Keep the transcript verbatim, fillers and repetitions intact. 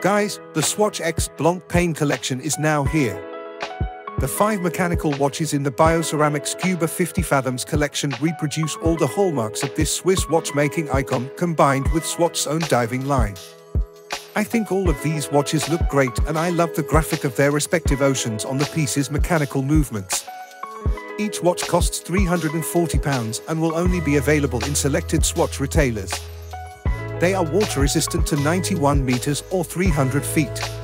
Guys, the Swatch X Blancpain collection is now here. The five mechanical watches in the bioceramic Scuba fifty Fathoms collection reproduce all the hallmarks of this Swiss watchmaking icon combined with Swatch's own diving line. I think all of these watches look great, and I love the graphic of their respective oceans on the piece's mechanical movements. Each watch costs three hundred forty pounds and will only be available in selected Swatch retailers. They are water resistant to ninety-one meters or three hundred feet.